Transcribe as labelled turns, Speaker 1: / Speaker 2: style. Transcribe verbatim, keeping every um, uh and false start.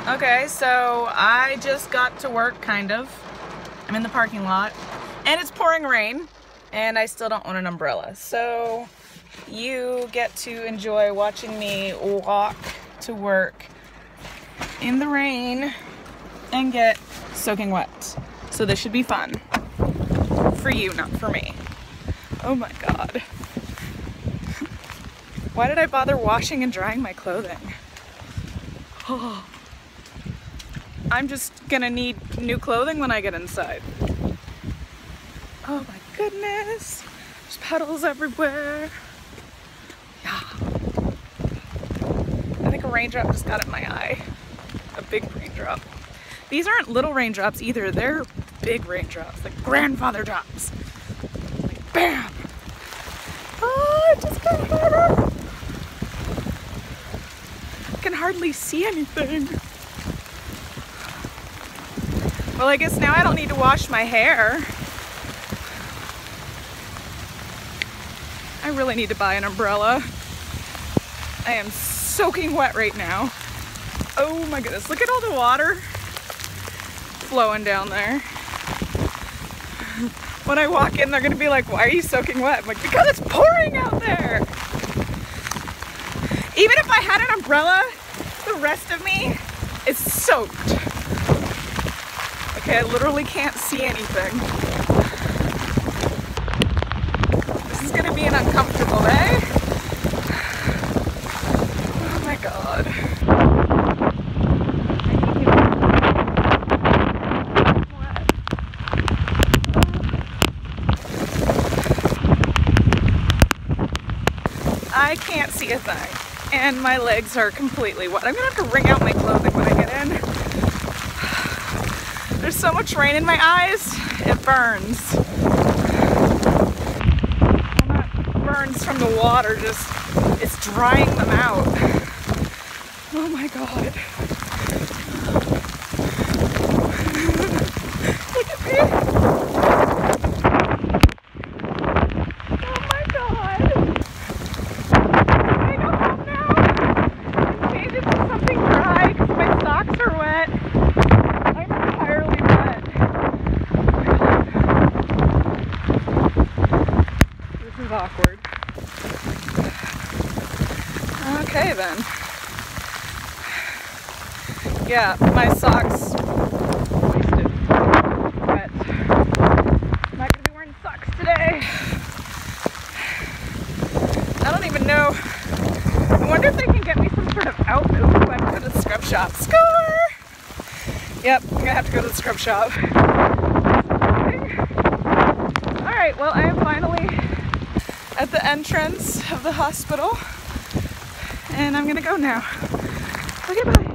Speaker 1: Okay, so I just got to work, kind of. I'm in the parking lot, and it's pouring rain, and I still don't own an umbrella. So you get to enjoy watching me walk to work in the rain and get soaking wet. So this should be fun. For you, not for me. Oh my god. Why did I bother washing and drying my clothing? Oh. I'm just gonna need new clothing when I get inside. Oh my goodness. There's puddles everywhere. Yeah. I think a raindrop just got in my eye. A big raindrop. These aren't little raindrops either. They're big raindrops, like grandfather drops. Like bam! Oh, it just got harder. I can hardly see anything. Well, I guess now I don't need to wash my hair. I really need to buy an umbrella. I am soaking wet right now. Oh my goodness, look at all the water flowing down there. When I walk in, they're gonna be like, why are you soaking wet? I'm like, because it's pouring out there. Even if I had an umbrella, the rest of me is soaked. Okay, I literally can't see anything. This is gonna be an uncomfortable day. Oh my god. I can't see a thing, and my legs are completely wet. I'm gonna have to wring out my clothing when I get in. There's so much rain in my eyes, it burns. Well, not burns from the water, just it's drying them out. Oh my god. Look at me. Oh my god. Can I go home now? And change it to something dry because my socks are wet. I'm entirely wet. This is awkward. Okay then. Yeah, my socks wasted. Wet. I'm not gonna be wearing socks today. I don't even know. I wonder if they can get me some sort of outfit. Ooh, I have to go to the scrub shop. Score! Yep, I'm gonna have to go to the scrub shop. Alright, well I am finally at the entrance of the hospital and I'm gonna go now. Okay, bye.